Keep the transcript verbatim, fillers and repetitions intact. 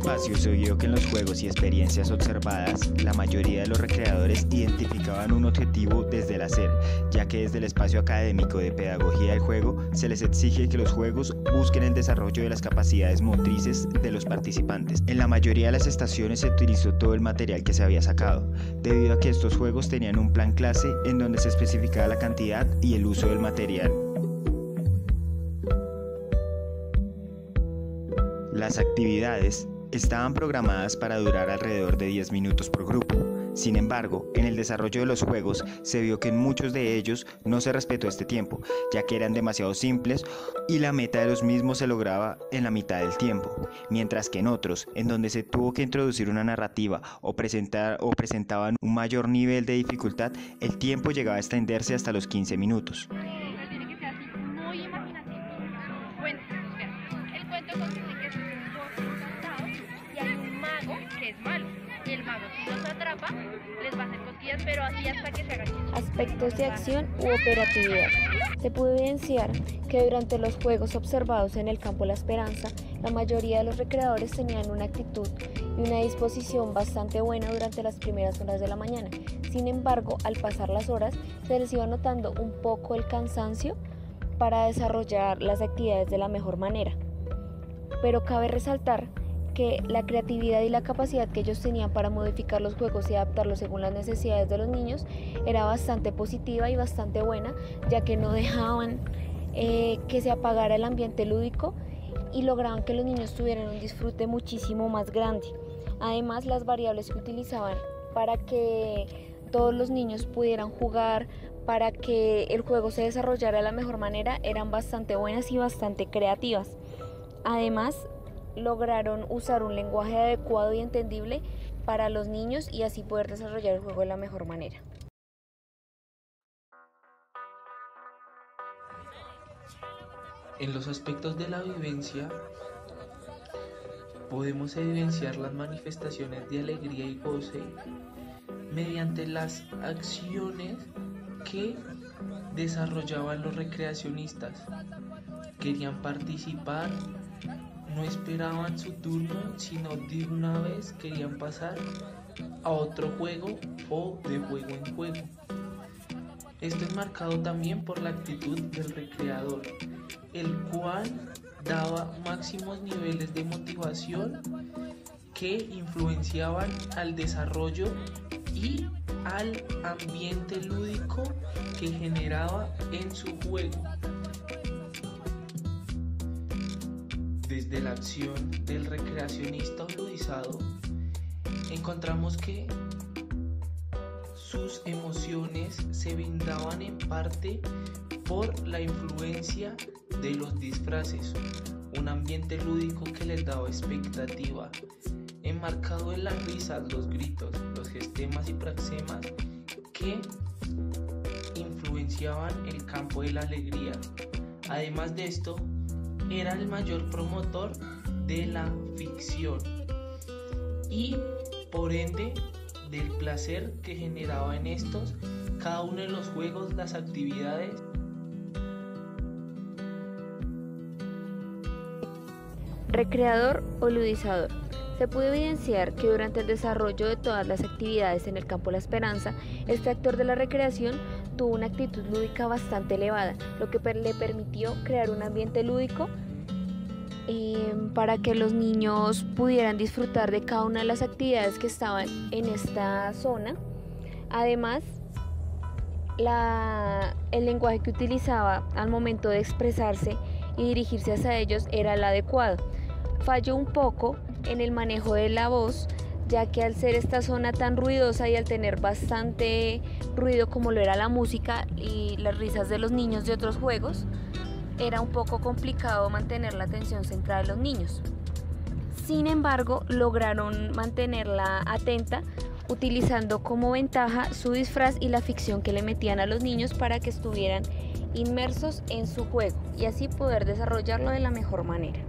espacio se vio que en los juegos y experiencias observadas, la mayoría de los recreadores identificaban un objetivo desde el hacer, ya que desde el espacio académico de pedagogía del juego se les exige que los juegos busquen el desarrollo de las capacidades motrices de los participantes. En la mayoría de las estaciones se utilizó todo el material que se había sacado, debido a que estos juegos tenían un plan clase en donde se especificaba la cantidad y el uso del material. Las actividades estaban programadas para durar alrededor de diez minutos por grupo. Sin embargo, en el desarrollo de los juegos se vio que en muchos de ellos no se respetó este tiempo, ya que eran demasiado simples y la meta de los mismos se lograba en la mitad del tiempo, mientras que en otros, en donde se tuvo que introducir una narrativa o, presentar, o presentaban un mayor nivel de dificultad, el tiempo llegaba a extenderse hasta los quince minutos. Tiene que ser así, muy imaginativo. Cuento, el cuento consiste en que es un bosque encantado y hay un mago que es malo. Y el mago, si los atrapa, les va a hacer cosquillas, pero así hasta que se hagan chichos. Aspectos de acción u operatividad. Se pudo evidenciar que durante los juegos observados en el campo La Esperanza, la mayoría de los recreadores tenían una actitud y una disposición bastante buena durante las primeras horas de la mañana. Sin embargo, al pasar las horas, se les iba notando un poco el cansancio para desarrollar las actividades de la mejor manera. Pero cabe resaltar que la creatividad y la capacidad que ellos tenían para modificar los juegos y adaptarlos según las necesidades de los niños era bastante positiva y bastante buena, ya que no dejaban eh, que se apagara el ambiente lúdico y lograban que los niños tuvieran un disfrute muchísimo más grande. Además, las variables que utilizaban para que todos los niños pudieran jugar, para que el juego se desarrollara de la mejor manera, eran bastante buenas y bastante creativas. Además, lograron usar un lenguaje adecuado y entendible para los niños y así poder desarrollar el juego de la mejor manera. En los aspectos de la vivencia, podemos evidenciar las manifestaciones de alegría y goce mediante las acciones que desarrollaban los recreacionistas. Querían participar, no esperaban su turno, sino de una vez querían pasar a otro juego o de juego en juego. Esto es marcado también por la actitud del recreador, el cual daba máximos niveles de motivación que influenciaban al desarrollo y al ambiente lúdico que generaba en su juego. Desde la acción del recreacionista o ludizado, encontramos que sus emociones se brindaban en parte por la influencia de los disfraces, un ambiente lúdico que les daba expectativa, enmarcado en las risas, los gritos, los gestemas y praxemas que influenciaban el campo de la alegría. Además de esto, era el mayor promotor de la ficción y por ende del placer que generaba en estos cada uno de los juegos, las actividades. Recreador o ludizador. Se pudo evidenciar que durante el desarrollo de todas las actividades en el campo La Esperanza, este actor de la recreación tuvo una actitud lúdica bastante elevada, lo que le permitió crear un ambiente lúdico eh, para que los niños pudieran disfrutar de cada una de las actividades que estaban en esta zona. Además, la, el lenguaje que utilizaba al momento de expresarse y dirigirse hacia ellos era el adecuado. Falló un poco en el manejo de la voz, ya que al ser esta zona tan ruidosa y al tener bastante ruido como lo era la música y las risas de los niños de otros juegos, era un poco complicado mantener la atención centrada de los niños. Sin embargo, lograron mantenerla atenta utilizando como ventaja su disfraz y la ficción que le metían a los niños para que estuvieran inmersos en su juego y así poder desarrollarlo de la mejor manera.